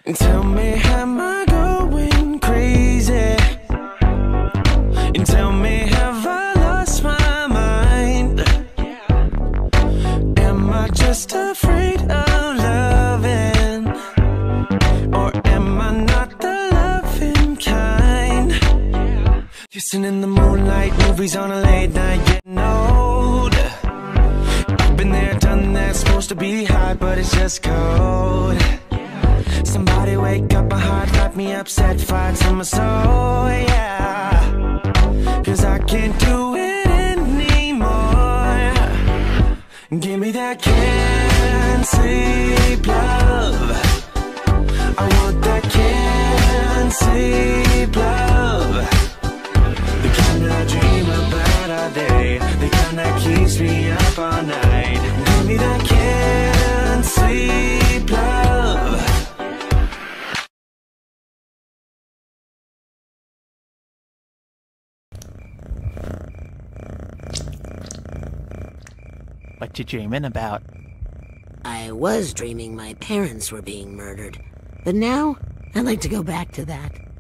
Tell me, am I going crazy? And tell me, have I lost my mind? Am I just afraid of loving? Or am I not the loving kind? Kissing in the moonlight, movies on a late night, getting old. I've been there, done that, supposed to be hot, but it's just cold. Somebody wake up my heart, wrap me up, set fire to my soul, yeah. 'Cause I can't do it anymore. Give me that can't sleep love. I want that can't sleep love. The kind that I dream about all day, the kind that keeps me up all night. Give me that can't sleep love. What you dreaming about? I was dreaming my parents were being murdered, but now I'd like to go back to that.